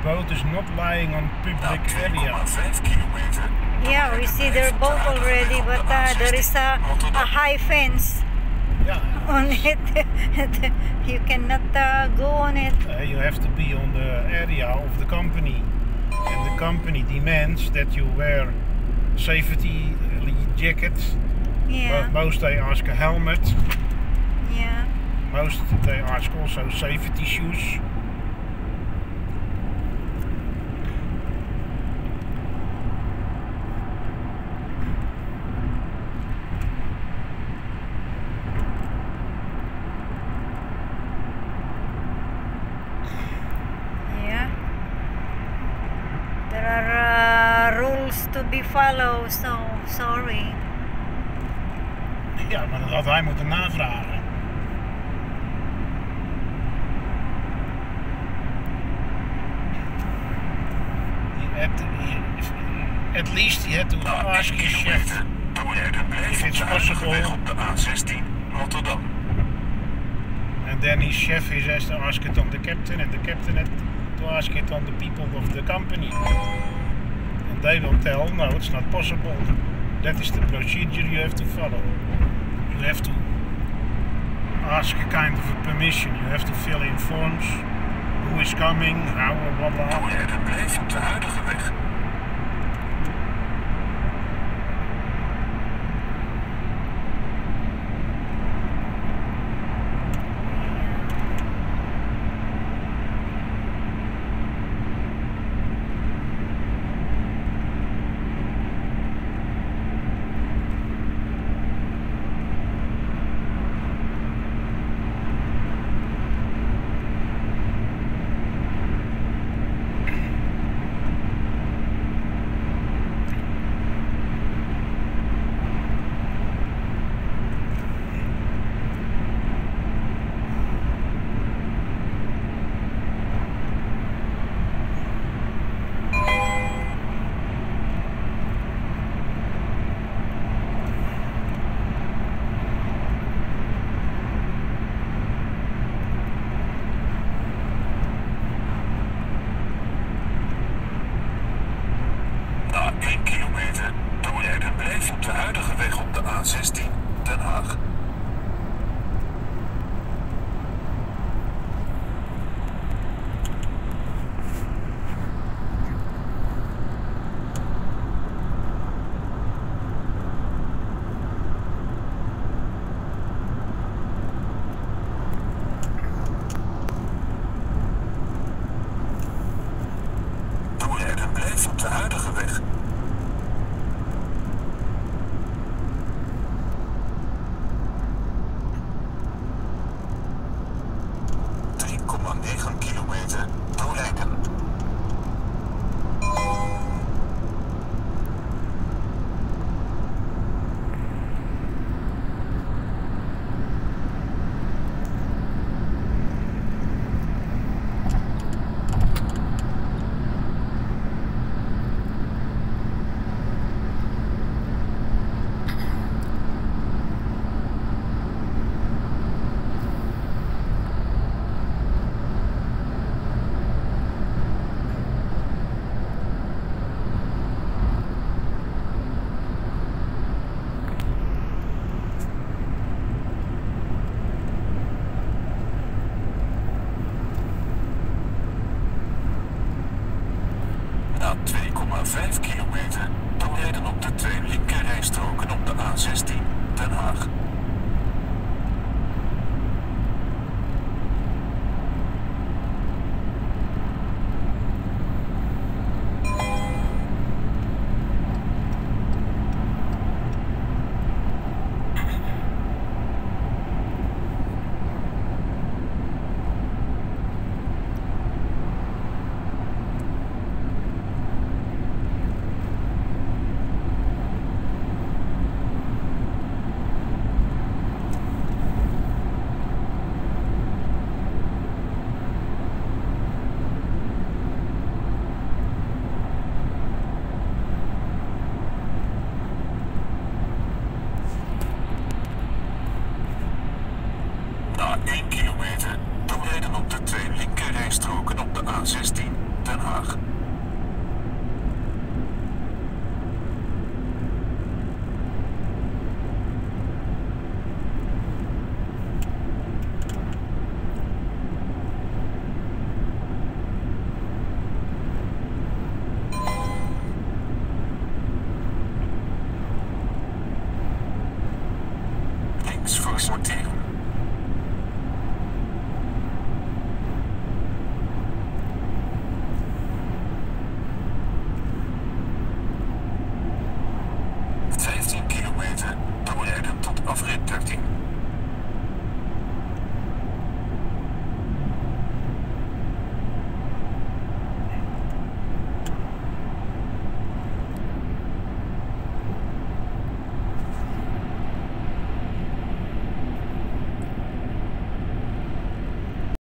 boat is not lying on public area. Yeah, we see their boat already, but there is a high fence on it. You cannot go on it. You have to be on the area of the company, and the company demands that you wear safety jackets. Yeah. Most they ask a helmet. Yeah. Most they ask also safety shoes. There are rules to be followed, so sorry. Ja, maar dat had hij moeten navragen. At least he had to ask his chef if it's possible. Op de A16 Rotterdam. And then his chef has to ask it on the captain, and the captain had to ask it on the people of the company. And they will tell, no, it's not possible. That is the procedure you have to follow. You have to ask a kind of a permission. You have to fill in forms. Who is coming, how, blah blah. Doe er en blijf op de huidige weg. Op de huidige weg op de A16 Den Haag. Doe er en blijf op de huidige weg. Na 2,5 kilometer doorrijden op de 2 linkerrijstroken op de A16 Den Haag. kilometer, doorrijden tot afrit 13.